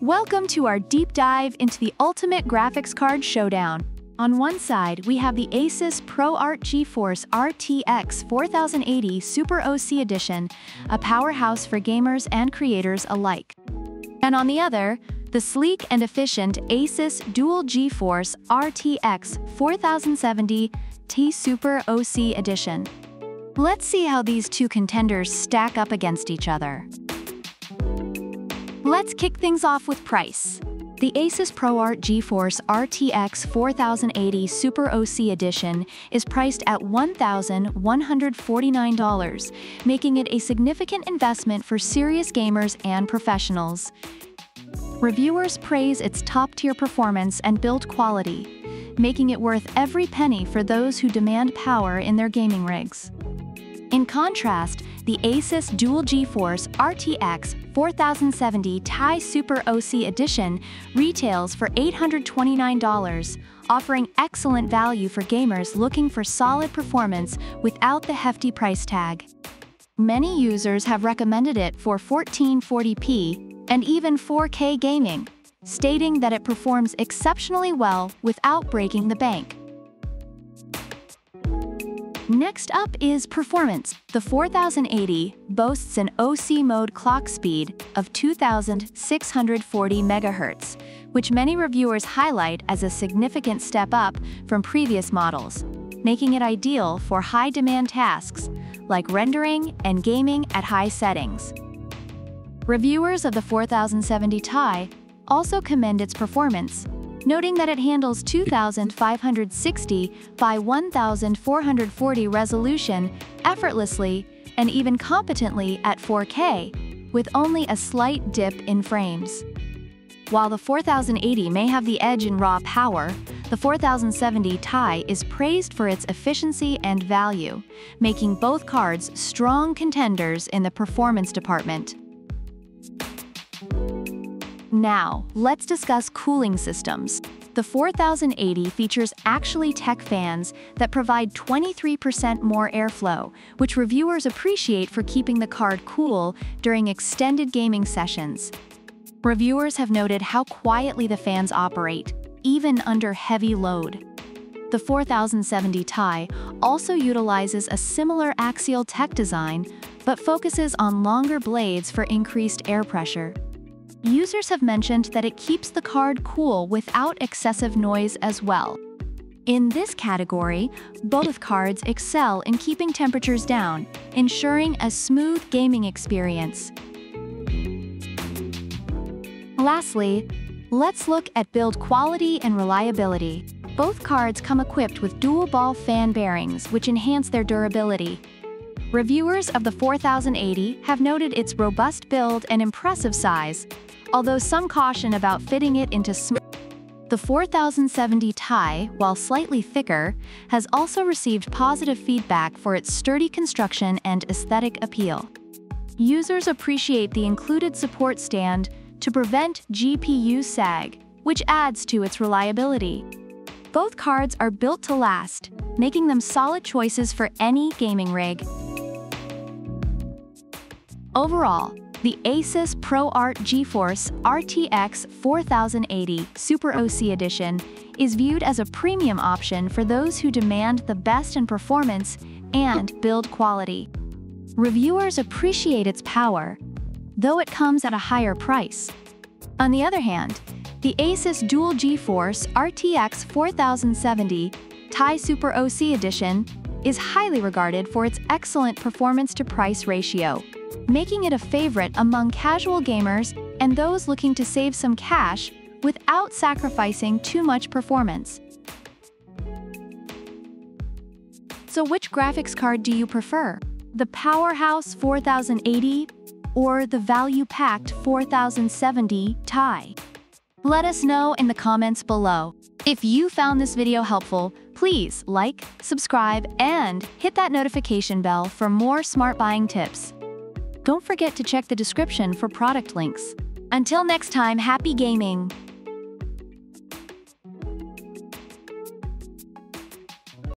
Welcome to our deep dive into the ultimate graphics card showdown. On one side, we have the Asus ProArt GeForce RTX 4080 Super OC Edition, a powerhouse for gamers and creators alike. And on the other, the sleek and efficient Asus Dual GeForce RTX 4070 Ti Super OC Edition. Let's see how these two contenders stack up against each other. Let's kick things off with price. The Asus ProArt GeForce RTX 4080 Super OC Edition is priced at $1,149, making it a significant investment for serious gamers and professionals. Reviewers praise its top-tier performance and build quality, making it worth every penny for those who demand power in their gaming rigs. In contrast, the Asus Dual GeForce RTX 4070 Ti Super OC Edition retails for $829, offering excellent value for gamers looking for solid performance without the hefty price tag. Many users have recommended it for 1440p and even 4K gaming, stating that it performs exceptionally well without breaking the bank. Next up is performance. The 4080 boasts an OC mode clock speed of 2,640 MHz, which many reviewers highlight as a significant step up from previous models, making it ideal for high-demand tasks like rendering and gaming at high settings. Reviewers of the 4070 Ti also commend its performance, noting that it handles 2560 by 1440 resolution effortlessly and even competently at 4K, with only a slight dip in frames. While the 4080 may have the edge in raw power, the 4070 Ti is praised for its efficiency and value, making both cards strong contenders in the performance department. Now, let's discuss cooling systems. The 4080 features Actually-Tech fans that provide 23% more airflow, which reviewers appreciate for keeping the card cool during extended gaming sessions. Reviewers have noted how quietly the fans operate, even under heavy load. The 4070 Ti also utilizes a similar axial tech design, but focuses on longer blades for increased air pressure. Users have mentioned that it keeps the card cool without excessive noise as well. In this category, both cards excel in keeping temperatures down, ensuring a smooth gaming experience. Lastly, let's look at build quality and reliability. Both cards come equipped with dual ball fan bearings, which enhance their durability. Reviewers of the 4080 have noted its robust build and impressive size, although some caution about fitting it into The 4070 Ti, while slightly thicker, has also received positive feedback for its sturdy construction and aesthetic appeal. Users appreciate the included support stand to prevent GPU sag, which adds to its reliability. Both cards are built to last, making them solid choices for any gaming rig. Overall, the Asus ProArt GeForce RTX 4080 Super OC Edition is viewed as a premium option for those who demand the best in performance and build quality. Reviewers appreciate its power, though it comes at a higher price. On the other hand, the Asus Dual GeForce RTX 4070 Ti Super OC Edition is highly regarded for its excellent performance-to-price ratio, making it a favorite among casual gamers and those looking to save some cash without sacrificing too much performance. So which graphics card do you prefer? The powerhouse 4080 or the value-packed 4070 Ti? Let us know in the comments below. If you found this video helpful, please like, subscribe, and hit that notification bell for more smart buying tips. Don't forget to check the description for product links. Until next time, happy gaming!